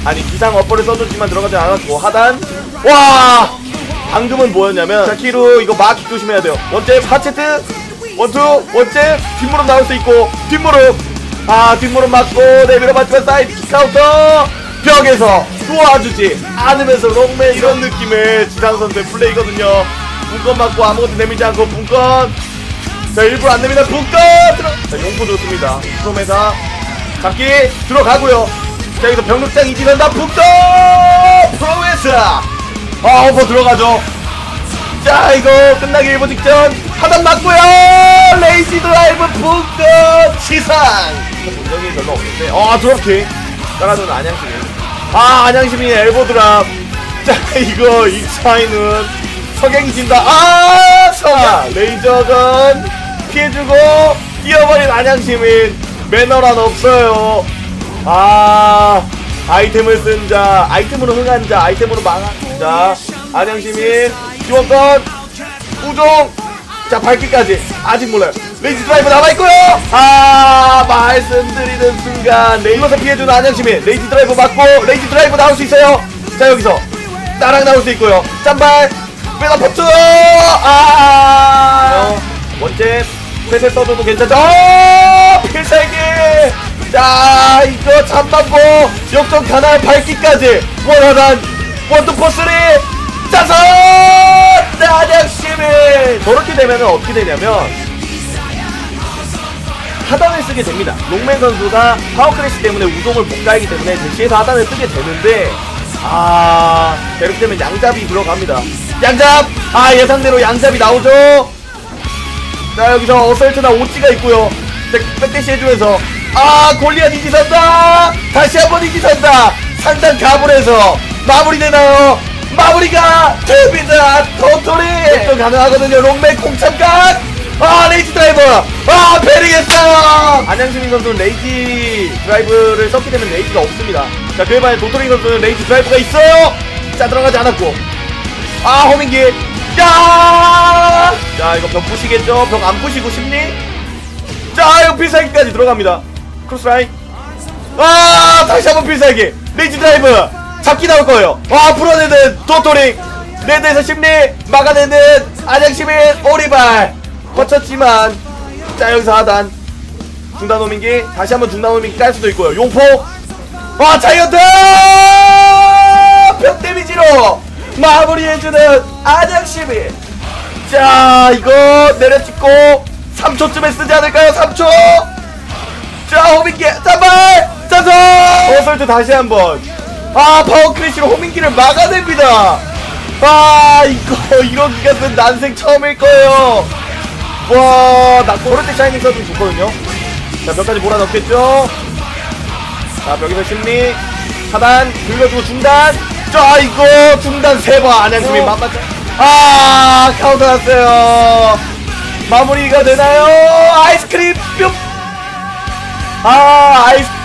아니 기상 어퍼를 써줬지만 들어가지 않았고 하단. 와 방금은 뭐였냐면 자키루 이거 마킥 조심해야 돼요. 원잽 하체트 원투 원잽 뒷무릎 나올 수 있고 뒷무릎 뒷무릎 맞고 내밀어 맞지만 사이드 킥 카운터 벽에서 도와주지 않으면서 롱맨 이런 느낌의 지상 선수의 플레이거든요. 분권 맞고 아무것도 내밀지 않고 분권 자 일부러 안 내밀다 분권 자 용포 좋습니다. 프로메사 잡기 들어가고요. 자 여기서 병력장 이지선다 분권 프로메사 오퍼 들어가죠. 자 이거 끝나기 1분 직전 하단 맞고요. 레이지 드라이브 분권 치상 공격이 별로 없는데 드롭킥 따라주는 안양심이 안양심이 엘보 드랍. 자 이거 이 차이는 석양진다. 석양 레이저건 피해주고 뛰어버린 안양시민 매너란 없어요. 아이템을 쓴 자 아이템으로 흥한 자 아이템으로 망한 자 안양시민 지원권 우종 자 밝기까지 아직 몰라요. 레이지 드라이브 남아있고요. 말씀드리는 순간 이것서 피해주는 안양시민 레이지 드라이브 맞고 레이지 드라이브 나올 수 있어요. 자 여기서 따랑 나올 수 있고요. 짠발 빼다퍼트 원잽 셋을 써줘도 괜찮죠. 필살기 자 이거 잠만고 역전 가나의 밝기까지 원하단 원투포스리 짜서 안양시민 저렇게 되면 어떻게 되냐면 하단을 쓰게 됩니다. 롱맨 선수가 파워크래시 때문에 우동을 못 가기 때문에 대시에서 하단을 쓰게 되는데 이렇게 되면 양잡이 들어갑니다. 양잡 예상대로 양잡이 나오죠. 자 여기서 어설트나 오찌가 있고요. 백대시 해주면서 골리앗 이지선다. 다시 한번 이지선다. 상단 가불에서 마무리되나요? 마무리가 됩니다. 토토리 또 가능하거든요. 롱맨 공참각 레이지 드라이브 베리겠어요. 안양시민 선수는 레이지 드라이브를 썼기 때문에 레이지가 없습니다. 자 그에 반해 도토리 선수는 레이지 드라이브가 있어요. 자 들어가지 않았고 호밍기 자 이거 벽 부시겠죠. 벽 안 부시고 심리 자 이거 필살기까지 들어갑니다. 크로스라인 다시 한번 필살기 레이지 드라이브 잡기 나올 거예요. 풀어내는 도토리 레드에서 심리 막아내는 안양시민 오리발 거쳤지만 자 여기서 하단 중단 호밍기 다시 한번 중단 호밍기 깔 수도 있고요. 용포 자이언트 벽 데미지로 마무리해주는 안양시민. 자 이거 내려찍고 3초쯤에 쓰지 않을까요? 3초 자 호밍기 짠발 짜서 어설트 다시 한번 파워크래시로 호밍기를 막아냅니다. 이거 이런 기간은 난생 처음일 거예요. 나 그럴때 샤이닝 써주면 좋거든요. 자 벽까지 몰아넣겠죠. 자 벽에서 심리 하단 긁어주고 중단 자 이거 중단 3번 안양시민 만만치 카운터 났어요. 마무리가 되나요? 아이스크림 뿅 아이스크림